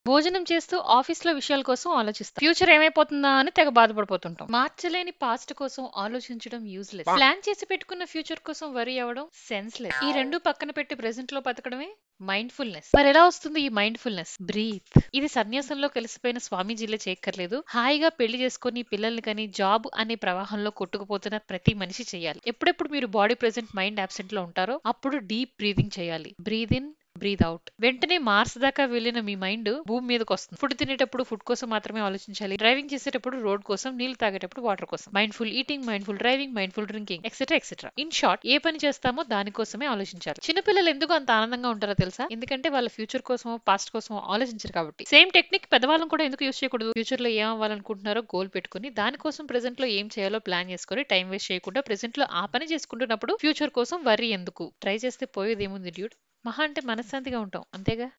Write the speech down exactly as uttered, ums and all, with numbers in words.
భోజనం చేస్తూ ఆఫీస్‌లో విషయాల కోసం ఆలోచిస్తాం. ఫ్యూచర్ ఏమైపోతుందా అని తెగ బాధపడిపోతుంటాం. మార్చలేని పాస్ట్ కోసం ఆలోచించడం యూజ్‌లెస్. ప్లాన్ చేసి పెట్టుకున్న ఫ్యూచర్ కోసం వరీ అవ్వడం సెన్స్‌లెస్. ఈ రెండు పక్కన పెట్టి ప్రెజెంట్‌లో బతకడమే మైండ్‌ఫుల్‌నెస్. మరెలా వస్తుంది ఈ మైండ్‌ఫుల్‌నెస్? బ్రీత్. ఇది సన్యాసంలో కలిసిపోయిన స్వామీజీలే చేయక్కర్లేదు. హాయిగా పెళ్లి చేసుకొని పిల్లల్ని కని జాబ్ అనే ప్రవాహంలో కొట్టుకుపోతున్న ప్రతి మనిషి చేయాలి. ఎప్పుడెప్పుడు మీరు బాడీ ప్రెజెంట్ మైండ్ అబ్సెంట్‌లో ఉంటారో అప్పుడు డీప్ బ్రీతింగ్ చేయాలి. Breathe in, breathe out. వెంటనే మార్స్ దాకా వెళ్ళిన మీ మైండ్ భూమి మీదకి వస్తుంది. ఫుడ్ తినేటప్పుడు ఫుడ్ కోసం మాత్రమే ఆలోచించాలి. డ్రైవింగ్ చేసేటప్పుడు రోడ్ కోసం, నీళ్లు తాగేటప్పుడు వాటర్ కోసం. Mindful eating, mindful driving, mindful drinking, etcetera etcetera. In short, ఏ పని చేస్తామో దానికోసమే ఆలోచించాలి. చిన్నపిల్లలు ఎందుకు అంత ఆనందంగా ఉంటారో తెలుసా? ఎందుకంటే వాళ్ళ ఫ్యూచర్ కోసమో పాస్ట్ కోసమో ఆలోచించరు కాబట్టి. సేమ్ టెక్నిక్ పెద్దవాళ్ళం కూడా ఎందుకు యూస్ చేయకూడదు? ఫ్యూచర్ లో ఏం అవ్వాలనుకుంటున్నారో గోల్ పెట్టుకుని దానికోసం ప్రెజెంట్ లో ఏం చేయాలో ప్లాన్ చేసుకుని టైం వేస్ట్ చేయకుండా ప్రెజెంట్ లో ఆ పని చేసుకుంటున్నప్పుడు ఫ్యూచర్ కోసం వర్రీ ఎందుకు? ట్రై చేస్తే పోయేది ఏముంది డ్యూడ్? మహా అంటే మనశ్శాంతిగా ఉంటాం అంతేగా.